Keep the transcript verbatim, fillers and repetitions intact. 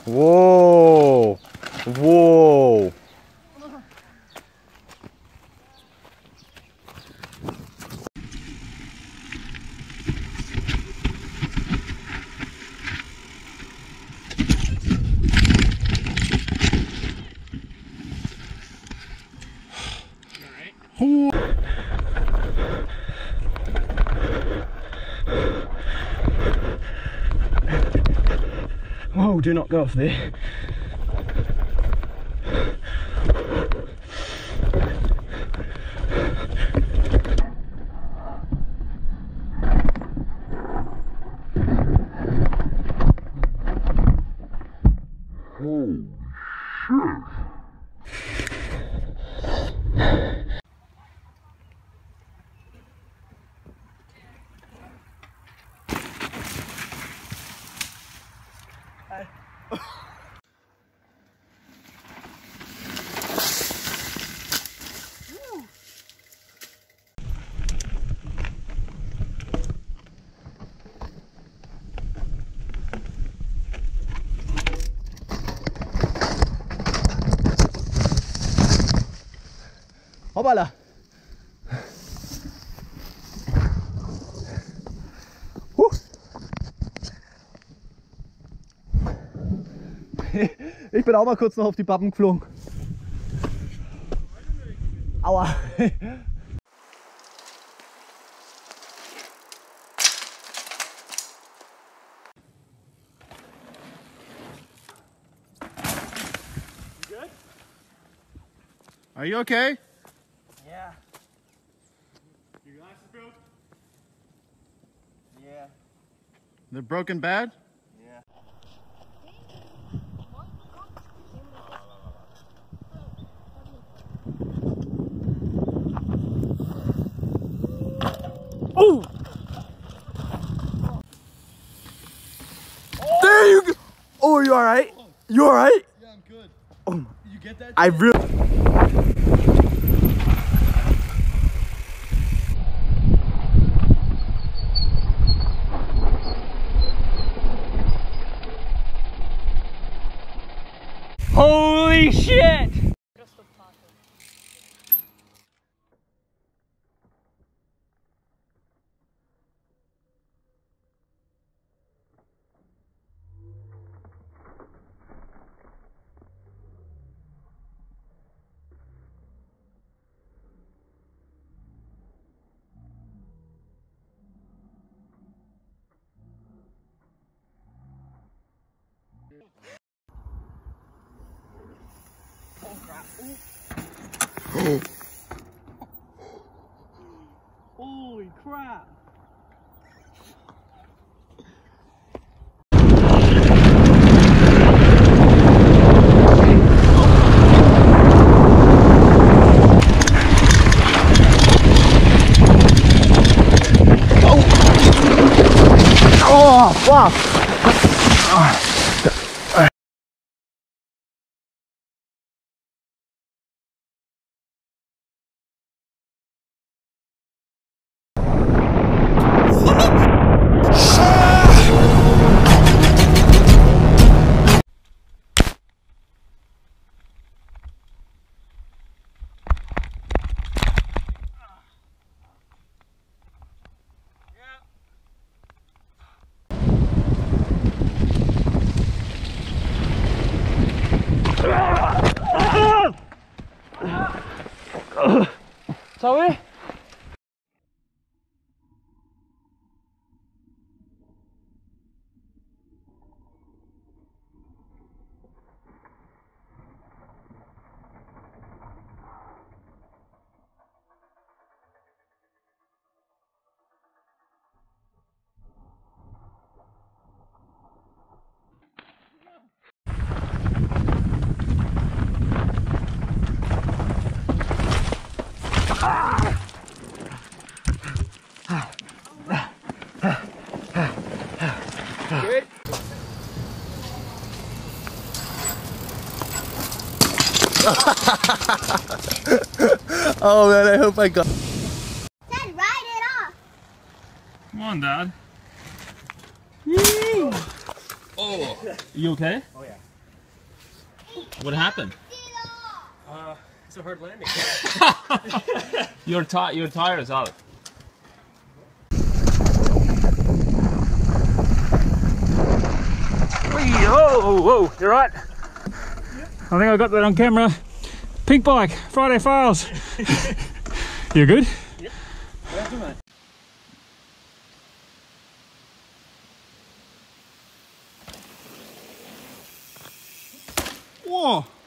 Whoa! Whoa! Oh, do not go off there. Holy shit. Hoppala! Huh. Ich bin auch mal kurz noch auf die Pappen geflogen. Aua! Are you okay? Yeah. Your glasses broke? Yeah. They're broken bad? Yeah. Oh! There you go! Oh, you alright? You alright? Yeah, I'm good. Oh, You get that? I really. Holy shit! Oh crap. Oh. Holy crap. Oh, fuck! Sorry? Good. Oh man, I hope I got. Dad, ride it off. Come on, Dad. Yee. Oh. You okay? Oh yeah. What happened? Uh, it's a hard landing. Your ti your tire is out. Whoa, whoa, you're right. I think I got that on camera. Pink bike, Friday Fails. You good? Yep. Thank you, mate. Whoa.